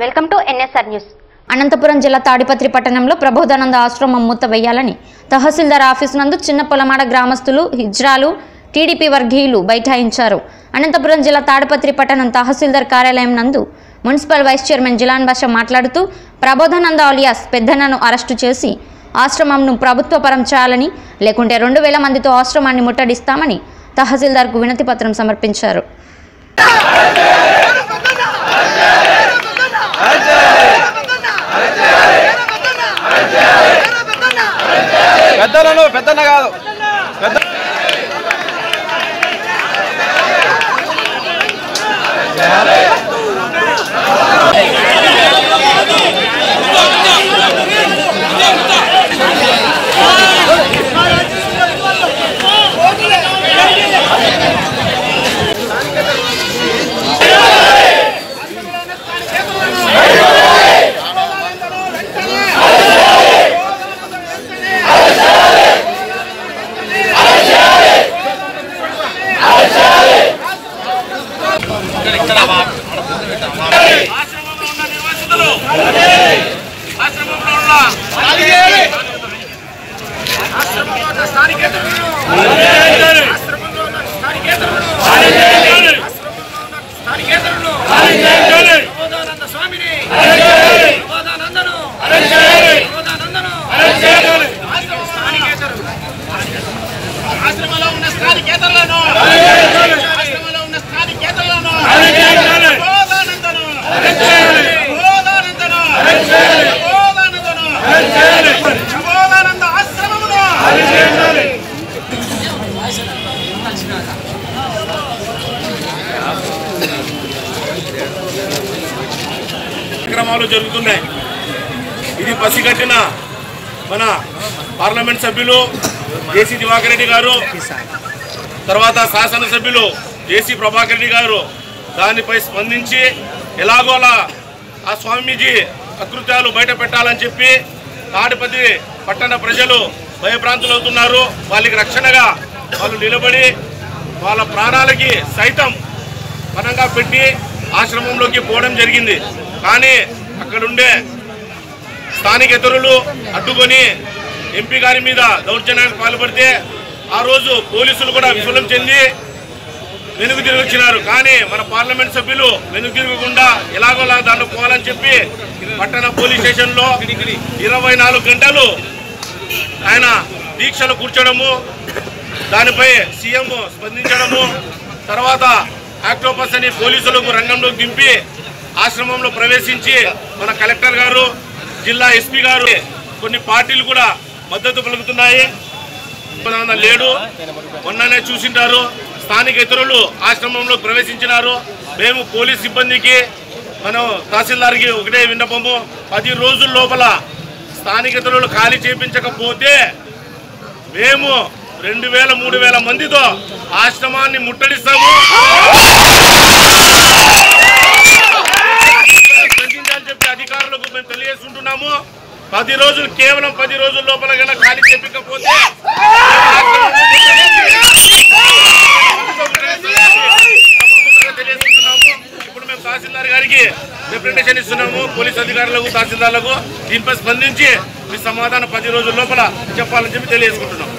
Welcome to NSR news. Anantapur జిల్లా తాడిపత్రి పట్టణంలో ప్రబోధానంద ఆశ్రమం మూతవేయాలని తహసీల్దార్ ఆఫీసు నందు చిన్న పొలమాడ గ్రామస్తులు హిజ్రాలు టీడీపీ వర్గీయులు బైఠాయించారు. అనంతపురం జిల్లా తాడిపత్రి పట్టణం తహసీల్దార్ కార్యాలయం నందు municipal vice chairman Jilan Basha మాట్లాడుతూ ప్రబోధానంద అలియాస్ పెద్దన్నను అరెస్టు చేసి ఆశ్రమంను ప్రభుత్వపరం చేయాలని, లేకుంటే 2000 మందితో ఆశ్రమాన్ని ముట్టడిస్తామని తహసీల్దార్కు వినతి పత్రం సమర్పించారు. పెద్దన్న కాదు కార్యక్రమాలు జరుగుతున్నాయి. ఇది పసిగట్టిన మన పార్లమెంట్ సభ్యులు జేసీ దివాకర్ రెడ్డి గారు, తర్వాత శాసనసభ్యులు జేసీ ప్రభాకర్ రెడ్డి గారు దానిపై స్పందించి ఎలాగోలా ఆ స్వామీజీ అకృత్యాలు బయట పెట్టాలని చెప్పి తాడిపత్రి పట్టణ ప్రజలు భయభ్రాంతులవుతున్నారు. వాళ్ళకి రక్షణగా వాళ్ళు నిలబడి వాళ్ళ ప్రాణాలకి సైతం పణంగా పెట్టి ఆశ్రమంలోకి పోవడం జరిగింది. కానీ అక్కడుండే స్థానికేతరులు అడ్డుకొని ఎంపీ గారి మీద దౌర్జన్యానికి పాల్పడితే ఆ రోజు పోలీసులు కూడా విఫలం చెంది వెనుక తిరిగి వచ్చినారు. కానీ మన పార్లమెంట్ సభ్యులు వెనుక తిరగకుండా ఎలాగోలా దాంట్లో పోవాలని చెప్పి పట్టణ పోలీస్ స్టేషన్లో 24 గంటలు ఆయన దీక్షలు కూర్చోడము, దానిపై సీఎం స్పందించడము, తర్వాత ఆక్టోపస్ అని పోలీసులకు రంగంలోకి దింపి ఆశ్రమంలో ప్రవేశించి మన కలెక్టర్ గారు, జిల్లా ఎస్పీ గారు, కొన్ని పార్టీలు కూడా మద్దతు పలుకుతున్నాయి. లేడు మొన్ననే చూసింటారు, స్థానికేతరులు ఆశ్రమంలో ప్రవేశించినారు. మేము పోలీస్ సిబ్బందికి మనం తహసీల్దార్కి ఒకటే విన్నపము, 10 రోజుల లోపల స్థానికేతరులు ఖాళీ చేయించకపోతే మేము 2000-3000 మందితో ఆశ్రమాన్ని ముట్టడిస్తాము, ఖండించాలని చెప్పి అధికారులకు మేము తెలియజేస్తుంటున్నాము. 10 రోజులు, కేవలం 10 రోజుల లోపల కన్నా ఖాళీ చేయించకపోతే తెలియజేస్తున్నాము. ఇప్పుడు మేము తహసీల్దార్ గారికి రిప్రజెంటేషన్ ఇస్తున్నాము, పోలీస్ అధికారులకు, తహసీల్దార్లకు. దీనిపై స్పందించి మీ సమాధానం 10 రోజుల లోపల చెప్పాలని చెప్పి తెలియజేసుకుంటున్నాం.